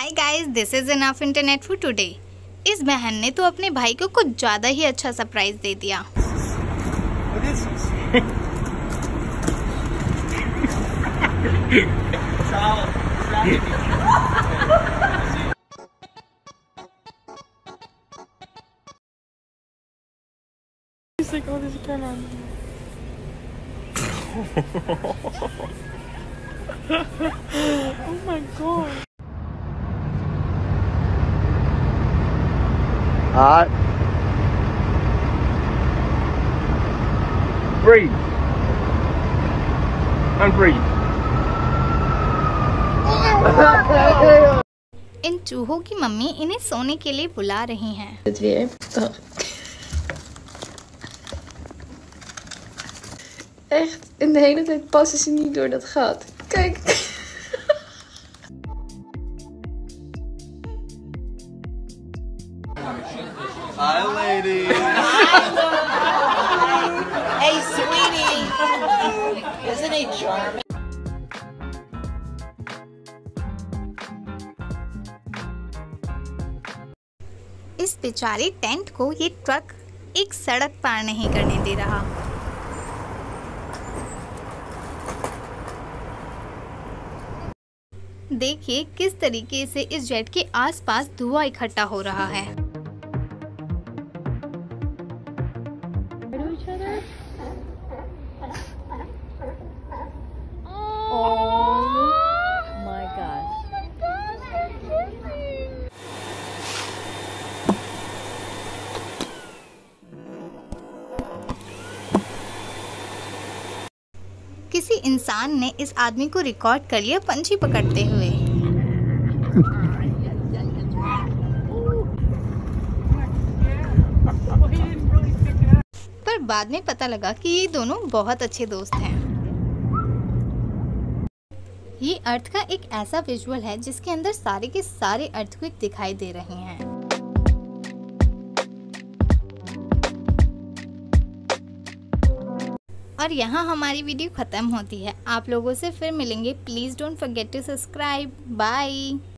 Hi guys, this is enough internet for today. इस बहन ने तो अपने भाई को कुछ ज्यादा ही अच्छा सरप्राइज दे दिया। He's like, oh, there's a camera on me. Oh my god. Alright. Breathe. And breathe. इन चूहों की मम्मी इन्हें सोने के लिए बुला रही हैं। Het weer. Oh. Echt, en de hele tijd passen ze niet door dat gat. Kijk. Hi, lady. Hey, sweetie. Isn't he charming? इस बेचारे टेंट को ये ट्रक एक सड़क पार नहीं करने दे रहा। देखिए किस तरीके से इस जेट के आसपास धुआं इकट्ठा हो रहा है। किसी इंसान ने इस आदमी को रिकॉर्ड कर लिया पंछी पकड़ते हुए। पर बाद में पता लगा कि ये दोनों बहुत अच्छे दोस्त हैं। ये अर्थ का एक ऐसा विजुअल है जिसके अंदर सारे के सारे अर्थक्वेक दिखाई दे रहे हैं। और यहाँ हमारी वीडियो ख़त्म होती है। आप लोगों से फिर मिलेंगे। Please don't forget to subscribe. Bye.